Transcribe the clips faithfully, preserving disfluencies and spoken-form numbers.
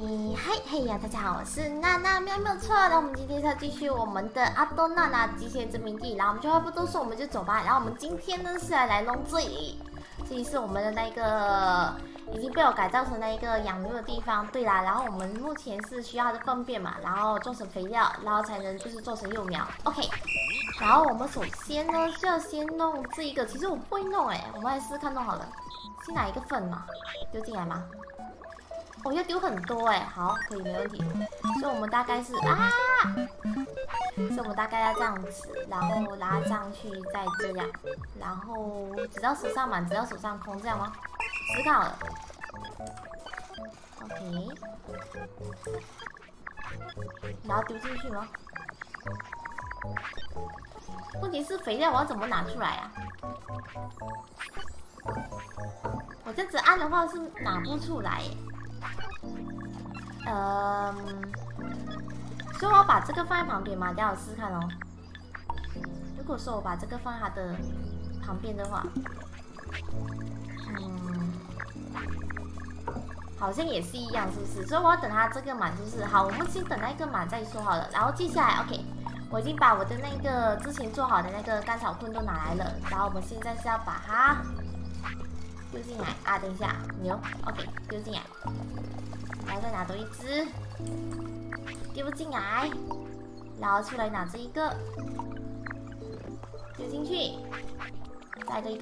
嗨嘿呀，大家好，我是娜娜喵，没有错。然后我们今天要继续我们的阿多娜娜极限殖民地，然后我们就话不多说，我们就走吧。然后我们今天呢是来来弄这里，这里是我们的那个已经被我改造成那一个养牛的地方。对啦，然后我们目前是需要它的粪便嘛，然后做成肥料，然后才能就是做成幼苗。OK， 然后我们首先呢就要先弄这一个，其实我不会弄哎、欸，我们来试试看弄好了。先拿一个粪嘛，丢进来吗？哦，要丢很多哎，好，可以，没问题。所以我们大概是啊，所以我们大概要这样子，然后拉上去，再这样，然后直到手上满，直到手上空，这样吗？试看好了。OK， 然后丢进去吗？问题是肥料我要怎么拿出来啊？我这样子按的话是拿不出来耶。嗯，所以我要把这个放在旁边嘛，等下我试试看哦。如果说我把这个放在它的旁边的话，嗯，好像也是一样，是不是？所以我要等它这个满，是不是？好，我们先等那个满再说好了。然后接下来 ，OK， 我已经把我的那个之前做好的那个甘草棍都拿来了，然后我们现在是要把它丢进来啊！等一下，牛 ，OK， 丢进来。然后再拿多一只，丢进来，然后出来拿这一个，丢进去，再这一个。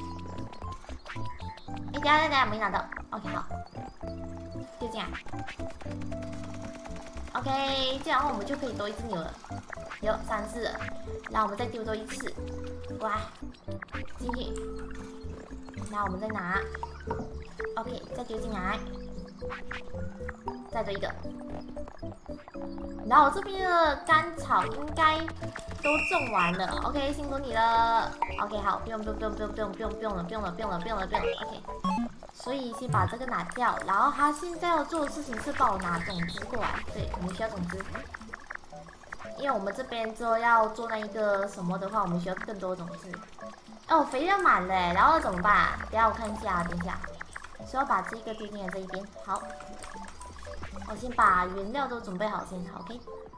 哎，等下等下没拿到 ，OK 好，丢进来。OK， 这样我们就可以多一只牛了，有三次了，然后我们再丢多一次，哇，进去，然后我们再拿 ，OK， 再丢进来。再多一个，然后我这边的甘草应该都种完了 ，OK， 辛苦你了 ，OK， 好，不用不用不用不用不用不用不用了不用了不用了不用了不用了 ，OK， 所以先把这个拿掉，然后他现在要做的事情是帮我拿种子过来，对，我们需要种子，因为我们这边之后要做那一个什么的话，我们需要更多种子。哦，肥料满了，然后怎么办？等下我看一下，等一下。所以要把这个丢进来这一边，好，我先把原料都准备好先 ，OK。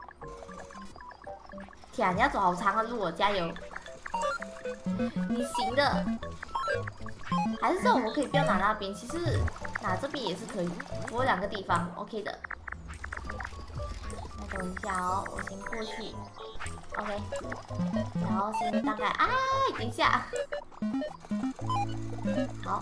天啊，你要走好长的路哦，加油！你行的。还是说我们可以不要拿那边，其实拿这边也是可以，我有两个地方 ，OK 的。那等一下哦，我先过去 ，OK。然后先大概，啊，等一下，好。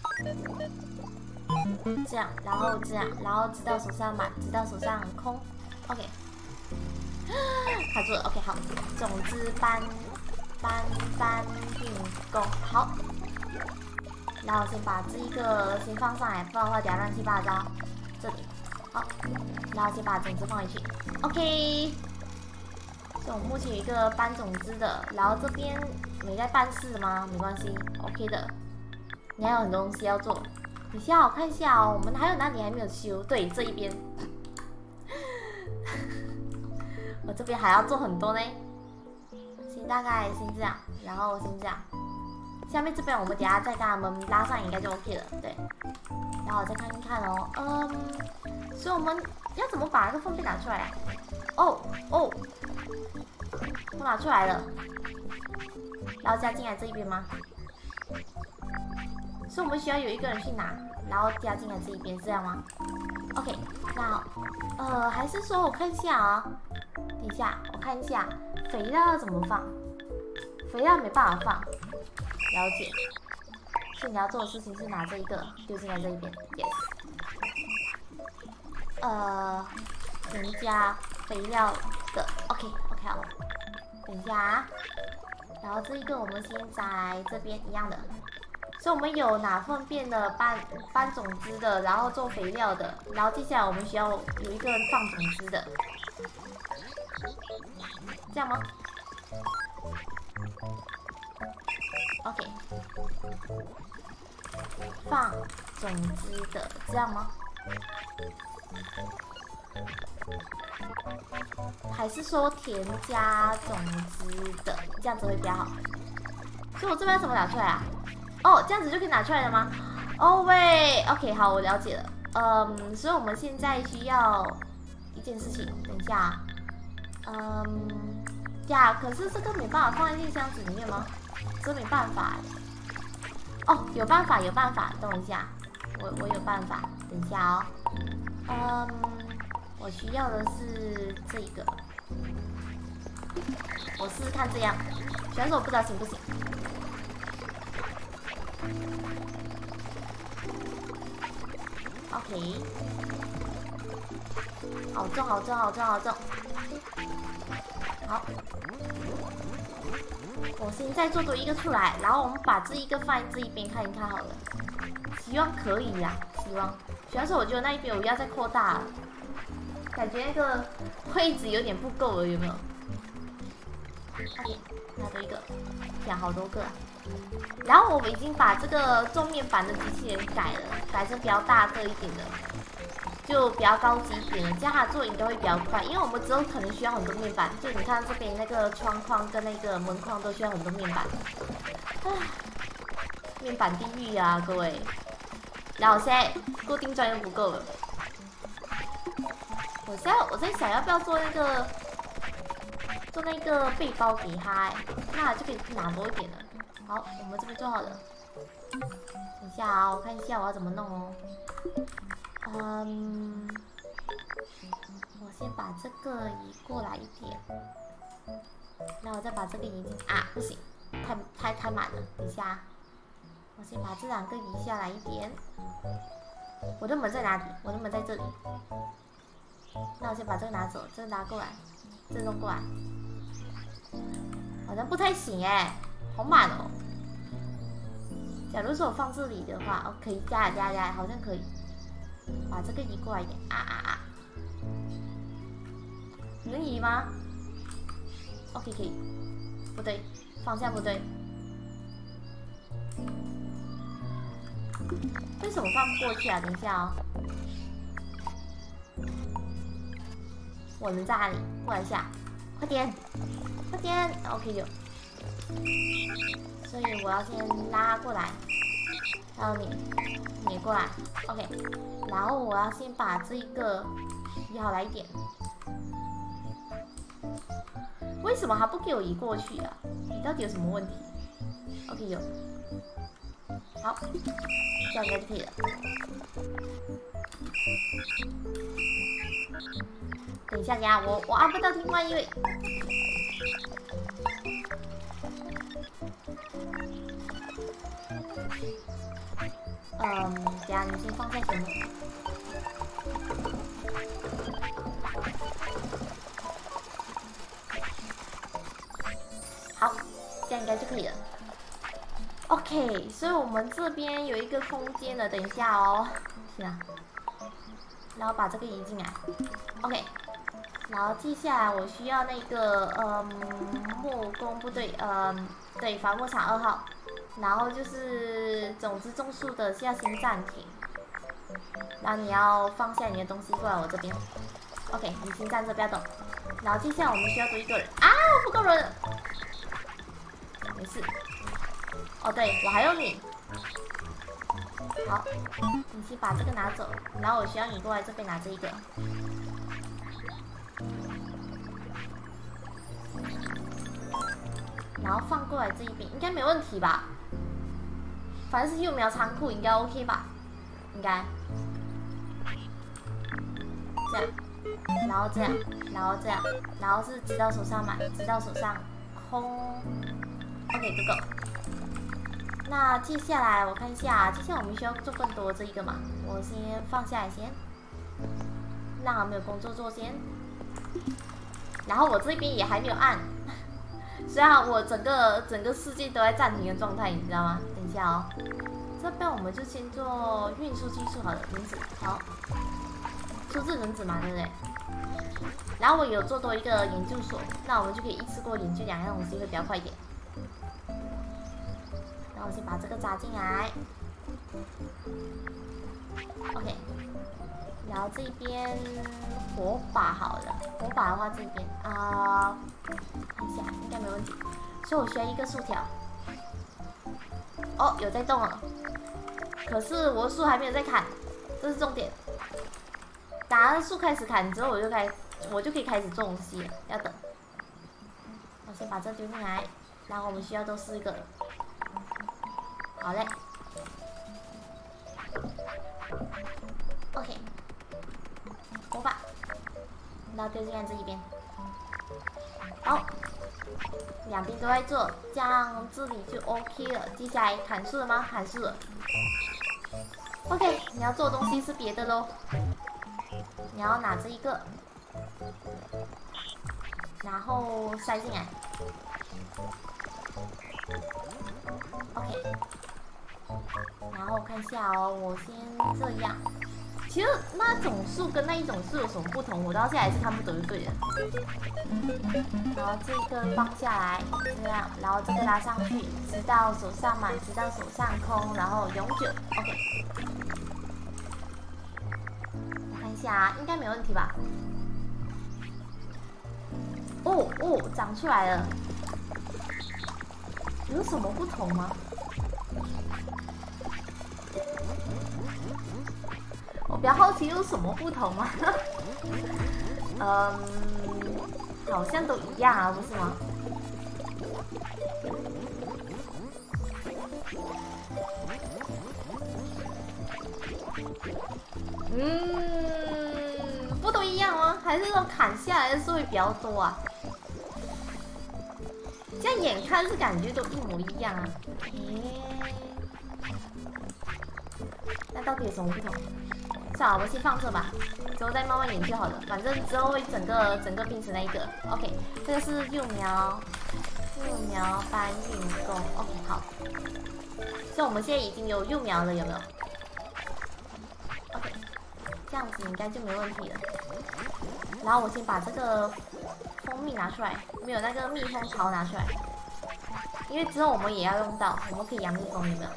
这样，然后这样，然后直到手上满，直到手上空 ，OK， 卡住了 ，OK， 好，种子搬搬搬运工，好，然后先把这一个先放上来，不然的话等下乱七八糟，这里，好，然后先把种子放回去 ，OK， 所以我目前有一个搬种子的，然后这边没在办事吗？没关系 ，OK 的，你还有很多东西要做。等一下，我看一下哦，我们还有哪里还没有修？对，这一边，我这边还要做很多呢。先大概先这样，然后先这样。下面这边我们等下再跟他们拉上，应该就 OK 了。对，然后我再看一看哦，嗯，所以我们要怎么把这个粪便拿出来啊？哦哦，我拿出来了，然后加进来这一边吗？所以我们需要有一个人去拿，然后加进来这一边，是这样吗 ？OK， 那呃，还是说我看一下啊，等一下我看一下肥料要怎么放，肥料没办法放，了解。所以你要做的事情是拿这一个丢进来这一边 ，yes。呃，添加肥料的 ，OK OK 好，等一下啊，然后这一个我们先在这边一样的。所以我们有拿粪便的、搬搬种子的，然后做肥料的，然后接下来我们需要有一个人放种子的，这样吗 ？OK， 放种子的，这样吗？还是说添加种子的，这样子会比较好？所以我这边要怎么拿出来啊？哦，这样子就可以拿出来了吗？哦喂 ，OK， 好，我了解了。 嗯，所以我们现在需要一件事情，等一下，嗯，呀，可是这个没办法放在这个箱子里面吗？这没办法。哦，有办法，有办法，等我一下，我我有办法，等一下哦。嗯，我需要的是这个，我试试看这样，虽然说我不知道行不行。OK， 好重，好重，好重，好重。好，我现在做多一个出来，然后我们把这一个放在这一边看一看好了，希望可以啦，希望。虽然说我觉得那一边我要再扩大，感觉那个位置有点不够了，有没有 ？OK， 拿多一个，呀，好多个啊。然后我们已经把这个做面板的机器人改了，改成比较大个一点的，就比较高级一点的，这样它做应该会比较快。因为我们之后可能需要很多面板，就你看这边那个窗框跟那个门框都需要很多面板。唉，面板地狱啊，各位！然后现在固定砖又不够了，我现在我在想要不要做那个做那个背包给他、欸，那就可以拿多一点了。好，我们这边做好了。等一下啊，我看一下我要怎么弄哦。嗯，我先把这个移过来一点，然后再把这个移进啊，不行，太太太满了。等一下，我先把这两个移下来一点。我的门在哪里？我的门在这里。那我先把这个拿走，这个拿过来，这个弄过来。好像不太行哎、欸，好满哦。假如说我放这里的话，哦，可以加加加，好像可以。把这个移过来一点，啊啊啊！能移吗 ？OK， 可以。不对，方向不对。为什么放不过去啊？等一下哦。我人在哪里？过来一下，快点，快点 ！OK 有。所以我要先拉过来，然后你你也过来 ，OK。然后我要先把这个移好来一点。为什么还不给我移过去啊？你到底有什么问题 ？OK 有。好，这样应该就可以了。等一下呀，我我按不到另外一位。嗯，等下你先放在前面。好，这样应该就可以了。OK， 所以我们这边有一个空间了，等一下哦，是啊，然后把这个移进来 ，OK， 然后接下来我需要那个嗯木工部队，嗯对，伐木场二号，然后就是种子种树的要先暂停，然后你要放下你的东西过来我这边 ，OK， 你先站着不要动，然后接下来我们需要多一个人啊，不够人，没事。哦，对，我还有你。好，你先把这个拿走，然后我需要你过来这边拿这一个。然后放过来这一边，应该没问题吧？反正是幼苗仓库，应该 OK 吧？应该。这样，然后这样，然后这样，然后是直到手上满，直到手上空。OK， 哥哥。那接下来我看一下，接下来我们需要做更多这一个嘛？我先放下来先，让他没有工作做先。然后我这边也还没有按，虽然我整个整个世界都在暂停的状态，你知道吗？等一下哦，这边我们就先做运输技术好了，轮子好，数字轮子嘛，对不对？然后我有做多一个研究所，那我们就可以一次过研究两样东西，会比较快一点。然后我先把这个扎进来 ，OK。然后这边火把好了，火把的话这边啊，看一下应该没问题。所以我需要一个竖条。哦，有在动了，可是我的树还没有在砍，这是重点。 打了树开始砍之后，我就开我就可以开始做东西了。要等，我先把这丢进来，然后我们需要都四个。好嘞 ，OK， 播吧，然后丢进来这一边。好，两边都在做，这样这里就 OK 了。接下来砍树了吗？砍树了。OK， 你要做的东西是别的喽。你要拿这一个，然后塞进来。OK， 然后我看一下哦，我先这样。其实那种树跟那一种树有什么不同？我到现在还是看不懂就对了。然后这个放下来，这样，然后这个拉上去，直到手上满，直到手上空，然后永久。OK。我看一下啊，应该没问题吧？哦哦，长出来了。有什么不同吗？我比较好奇有什么不同吗？嗯，好像都一样啊，不是吗？嗯，不都一样吗？还是说砍下来的是会比较多啊？这样眼看是感觉都一模一样啊。诶，那到底有什么不同？算了，我们先放这吧，之后再慢慢研究好了。反正之后会整个整个变成那一个。OK， 这个是幼苗，幼苗搬运工。OK， 好。所以我们现在已经有幼苗了，有没有 ？OK， 这样子应该就没问题了。然后我先把这个蜂蜜拿出来，没有那个蜜蜂巢拿出来，因为之后我们也要用到，我们可以养蜜蜂，有没有？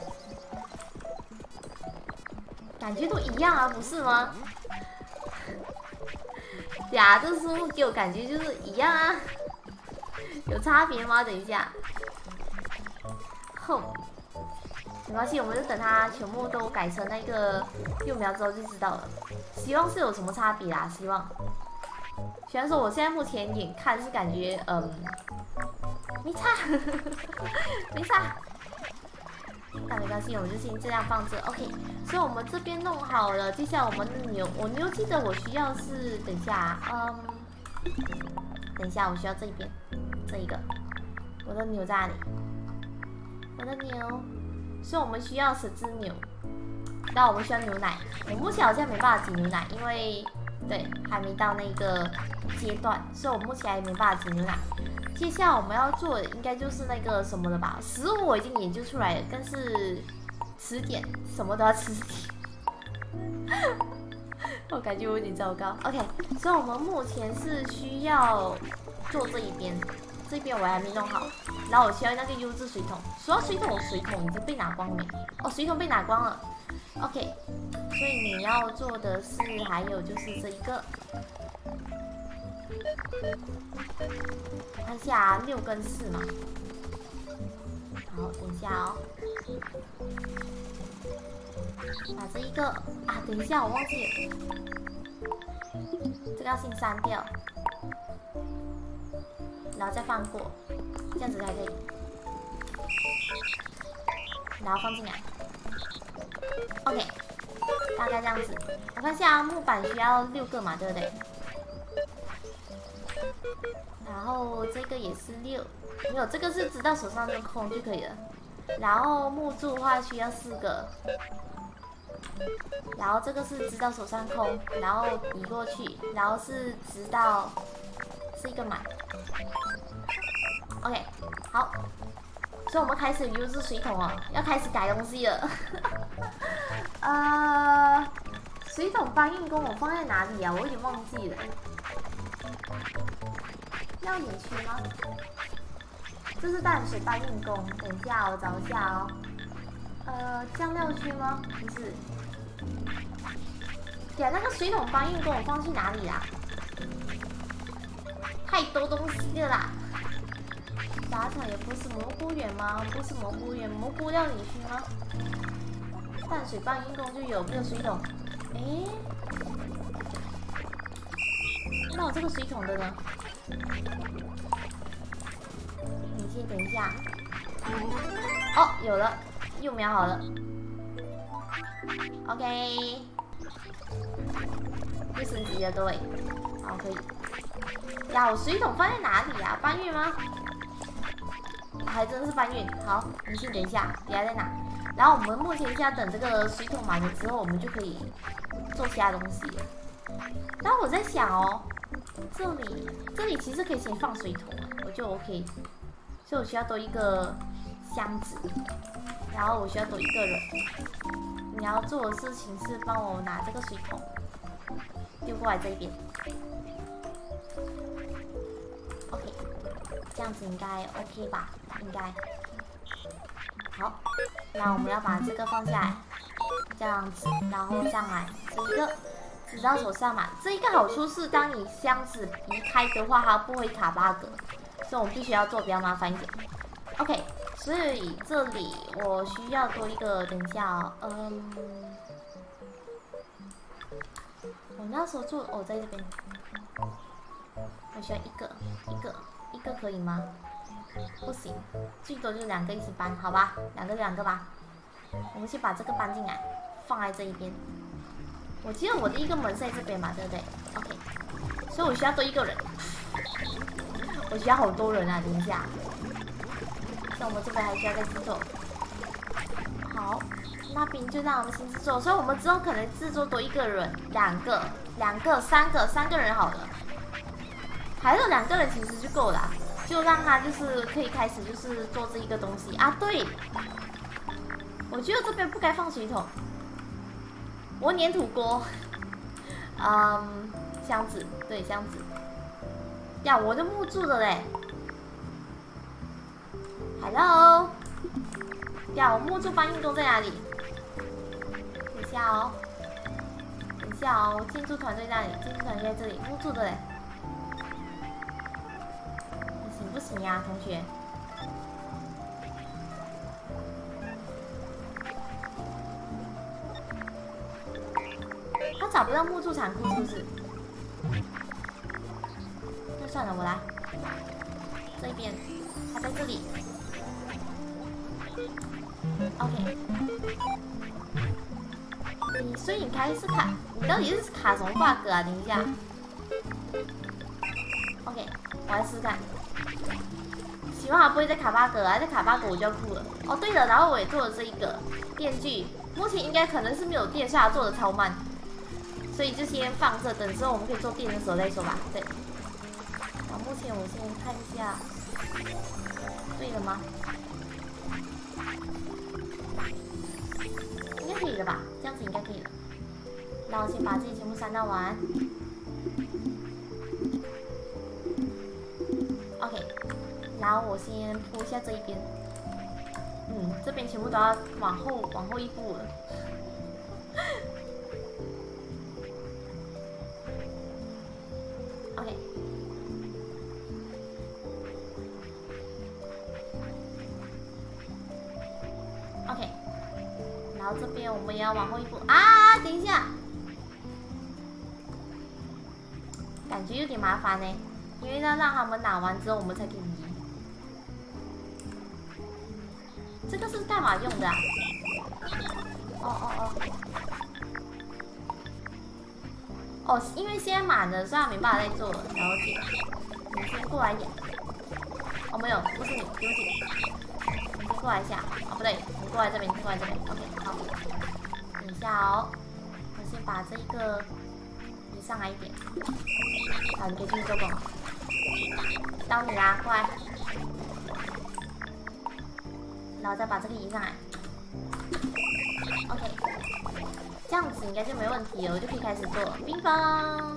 感觉都一样啊，不是吗？呀，这书目给我感觉就是一样啊，有差别吗？等一下，哼，没关系，我们就等它全部都改成那个幼苗之后就知道了。希望是有什么差别啦，希望。虽然说我现在目前眼看是感觉，嗯，没差，没差。那没关系，我们就先这样放着 ，OK。所以我们这边弄好了，接下来我们的牛，我牛记得我需要是，等一下，嗯，等一下我需要这一边，这一个，我的牛在哪里？我的牛，所以我们需要十只牛，然后我们需要牛奶。我目前好像没办法挤牛奶，因为对还没到那个阶段，所以我目前还没办法挤牛奶。接下来我们要做的应该就是那个什么了吧？食物我已经研究出来了，但是词典什么都要词典，我感觉我有点糟糕。OK， 所以我们目前是需要做这一边，这边我还没弄好，然后我需要那个优质水桶。说到水桶，水桶已经被拿光了没？哦，水桶被拿光了。OK， 所以你要做的是还有就是这一个。看一下、啊、六跟四嘛，好，等一下哦，把这一个啊，等一下我忘记了，这个要先删掉，然后再放过，这样子才可以，然后放进来 ，OK， 大概这样子。我看一下、啊、木板需要六个嘛，对不对？然后这个也是六，没有这个是直到手上就空就可以了。然后木柱的话需要四个，然后这个是直到手上空，然后移过去，然后是直到是一个满。OK， 好，所以我们开始优质水桶哦，要开始改东西了。呃，水桶搬运工我放在哪里啊？我有点忘记了。要你区吗？这是淡水搬运工。等一下，我找一下哦。呃，酱料区吗？不是。呀，那个水桶搬运工我放去哪里啦？太多东西了啦。靶场也不是蘑菇园吗？不是蘑菇园，蘑菇料理区吗？淡水搬运工就有没有水桶？诶， 那我这个水桶的呢？你先等一下。哦，有了，幼苗好了。OK， 又升级了，各位。好，可以。呀，我水桶放在哪里呀、啊？搬运吗？还真是搬运。好，你先等一下，别在哪。然后我们目前现在等这个水桶满了之后，我们就可以做其他东西了。然后我在想哦，这里这里其实可以先放水桶，我就 OK。所以我需要多一个箱子，然后我需要多一个人。你要做的事情是帮我拿这个水桶丢过来这边。OK， 这样子应该 OK 吧？应该。好，那我们要把这个放下来，这样子，然后上来这一个，直到手上嘛。这一个好处是，当你箱子移开的话，它不会卡 bug， 所以我们必须要做比较麻烦一点。OK， 所以这里我需要多一个，等一下哦，嗯，我那时候做，哦，在这边，我需要一个，一个，一个可以吗？不行，最多就两个一起搬，好吧，两个两个吧。我们先把这个搬进来，放在这一边。我记得我的一个门在这边嘛，对不对 ？OK， 所以我需要多一个人。我需要好多人啊，等一下。所以我们这边还需要再制作。好，那边就让我们先制作，所以我们之后可能制作多一个人，两个、两个、三个、三个人好了。还有两个人其实就够了、啊。就让他就是可以开始就是做这一个东西啊，对，我觉得这边不该放水桶，我粘土锅，嗯，箱子，对，箱子，呀，我就木住了嘞 ，Hello， 呀，我木柱搬运工在哪里？等一下哦，等一下哦，建筑团队在哪里？建筑团队在这里，木柱的嘞。不行呀、啊，同学。他找不到木柱仓库是不是？那算了，我来。这边，他在这里。OK。你所以你开始卡，你到底是卡什么 bug 啊？等一下。OK， 我来试试看。希望它不会再卡 bug 啊！再卡 bug 我就要哭了。哦，对了，然后我也做了这一个电锯，目前应该可能是没有电，所以它做的超慢，所以就先放着，等之后我们可以做电的时候再说吧。对。好，目前我先看一下，对了吗？应该可以了吧？这样子应该可以了。那我先把这些全部删到完。OK。然后我先铺一下这一边，嗯，这边全部都要往后往后一步了。OK， OK， 然后这边我们也要往后一步啊！等一下，感觉有点麻烦呢，因为要让他们拿完之后，我们才可以移。这个是干嘛用的啊？哦哦哦。哦，因为现在满了，所以他没办法再做了。了解。你先过来一点。哦，没有，不是你，对不起。你先过来一下。哦，不对，你过来这边，你过来这边。OK， 好。等一下哦，我先把这个移上来一点。好，你可以继续做工。到你啦，过来。然后再把这个移上来 ，OK， 这样子应该就没问题了，我就可以开始做冰棒。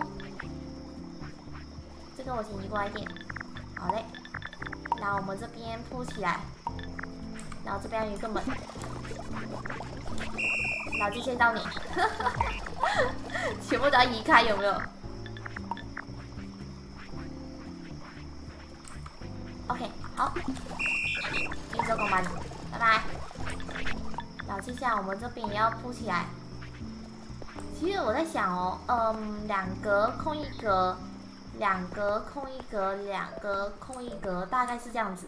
这个我先移过来一点，好嘞。然后我们这边铺起来，然后这边有一个门，然后就先到你，全部都要移开，有没有 ？OK， 好，继续做工吧。拜拜。然后接下来我们这边也要铺起来。其实我在想哦，嗯，两格空一格， 两格空一格，两格空一格，大概是这样子。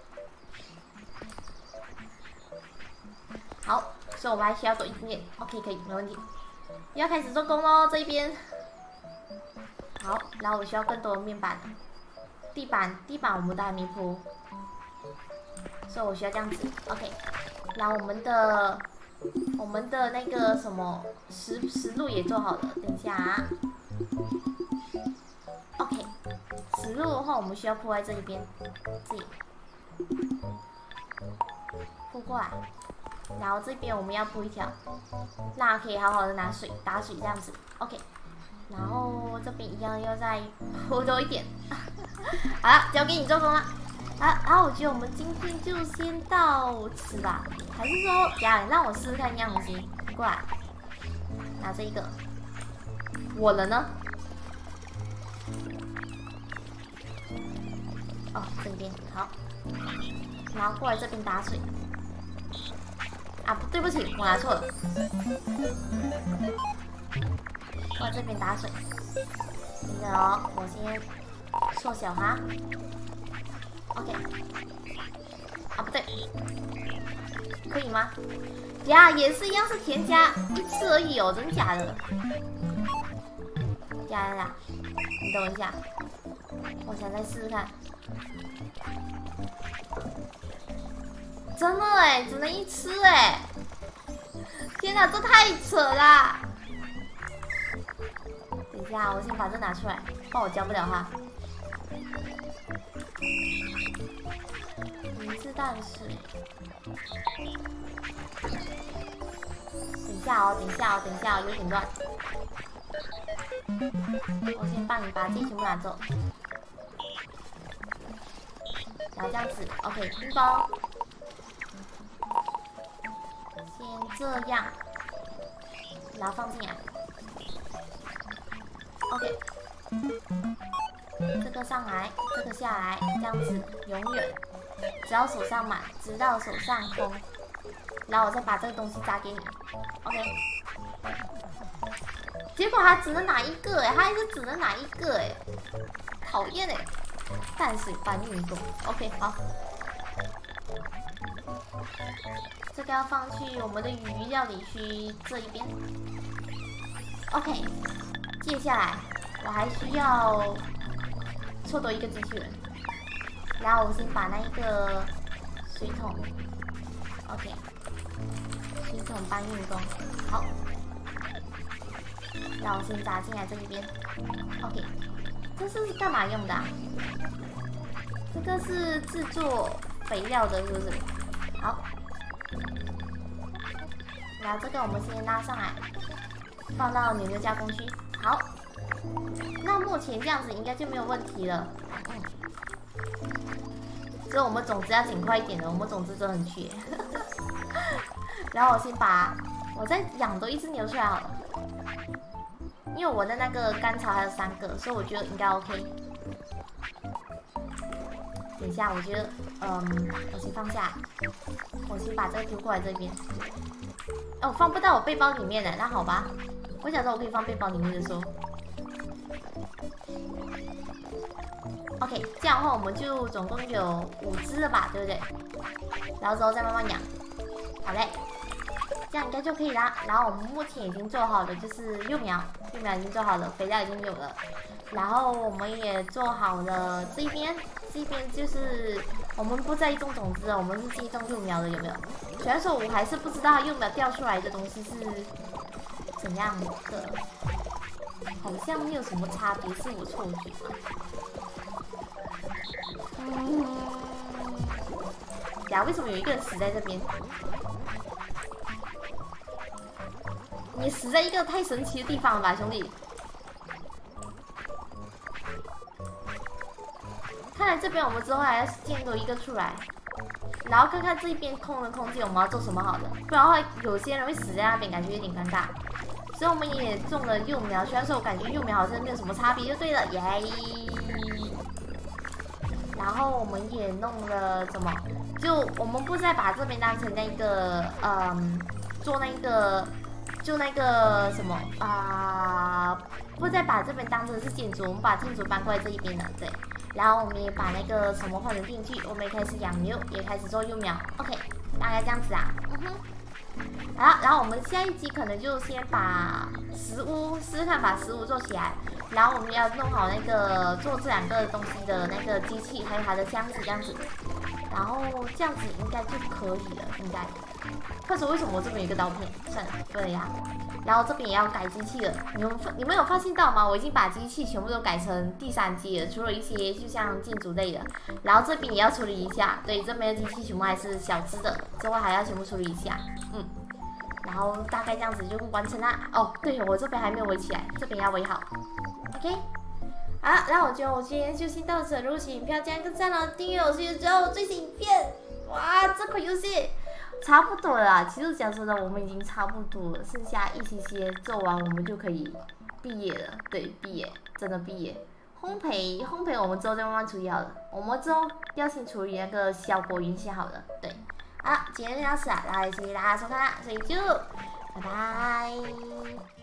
好，所以我们还需要多一点点。OK， 可以，没问题。要开始做工喽，这一边。好，然后我需要更多的面板。地板，地板我们都还没铺，所以我需要这样子。OK， 然后我们的我们的那个什么石石路也做好了，等一下、啊。OK， 石路的话我们需要铺在这一边，这里铺过来，然后这边我们要铺一条，那可以好好的拿水打水这样子。OK。然后这边一样要再铺多一点，好了，交给你做工了。啊，然后我觉得我们今天就先到此吧，还是说，呀，让我试试看样子，过来，拿这一个，我了呢？哦，这边好，然后过来这边打水。啊，不对不起，我拿错了。我这边打水，等等哦，我先缩小它。OK， 啊不对，可以吗？呀，也是一样是添加一次而已哦，真假的？呀呀呀，你等我一下，我想再试试看。真的哎，只能一次哎！天哪，这太扯啦！等一下，我先把这拿出来，不然我教不了它。一次淡水。等一下哦，等一下哦，等一下哦，有点乱。我先帮你把这些全部拿走。然后这样子 ，OK， 冰包。先这样，然后放进来。OK， 这个上来，这个下来，这样子永远，只要手上满，直到手上空，然后我再把这个东西扎给你。OK， 结果他只能拿一个哎，他还是只能拿一个哎，讨厌哎，淡水搬运工。OK， 好。这个要放去我们的鱼料理区这一边。OK， 接下来我还需要凑多一个机器人，然后我先把那一个水桶 ，OK， 水桶搬运工，好，然后我先扎进来这一边 ，OK， 这是干嘛用的、啊？这个是制作肥料的，是不是？好。然后这个我们先拉上来，放到牛牛加工区。好，那目前这样子应该就没有问题了。嗯，所以我们种子要尽快一点的，我们种子真的很缺。然后我先把我再养多一只牛出来好了，因为我的那个干草还有三个，所以我觉得应该 OK。等一下，我觉得，嗯，我先放下，我先把这个丢过来这边。哦，放不到我背包里面的，那好吧。我想说我可以放背包里面的说。OK， 这样的话我们就总共有五只了吧，对不对？然后之后再慢慢养。好嘞，这样应该就可以啦。然后我们目前已经做好的就是幼苗，幼苗已经做好了，肥料已经有了。然后我们也做好了这边，这边就是我们不再种种子了，我们是自种幼苗的，有没有？虽然说我还是不知道幼苗掉出来的东西是怎样的，好像没有什么差别，是我错觉吗？嗯，呀，为什么有一个人死在这边？你死在一个太神奇的地方了吧，兄弟！看来这边我们之后还要建多一个出来，然后看看这一边空的空间我们要做什么好的，不然的话有些人会死在那边，感觉有点尴尬。所以我们也种了幼苗，虽然说我感觉幼苗好像没有什么差别，就对了，耶。然后我们也弄了什么？就我们不再把这边当成那个，嗯，做那个，就那个什么啊、呃， 不再把这边当成是建筑，我们把建筑搬过来这一边了，对。然后我们也把那个什么换成电锯，我们也开始养牛，也开始做幼苗 ，OK， 大概这样子啊，嗯哼。好，然后我们下一集可能就先把食物试试看，把食物做起来。然后我们要弄好那个做这两个东西的那个机器，还有它的箱子这样子。然后这样子应该就可以了，应该。或者为什么我这边有一个刀片？算了，对呀。然后这边也要改机器了，你们你们有发现到吗？我已经把机器全部都改成第三机了，除了一些就像建筑类的。然后这边也要处理一下，对，这边的机器全部还是小只的，之后还要全部处理一下，嗯。然后大概这样子就完成啦。哦，对，我这边还没有围起来，这边要围好。OK， 好，那我觉得我今天就先到这。如果喜欢影片，加一个赞哦，订阅我是之后最新影片。哇，这款游戏差不多了啦。其实讲真的，我们已经差不多了，剩下一些些做完，我们就可以毕业了。对，毕业，真的毕业。烘焙，烘焙我们之后再慢慢处理好了。我们之后要先处理那个效果云先好了。对。好，今天就到此啊，然后也谢谢大家收看啦，所以就拜拜。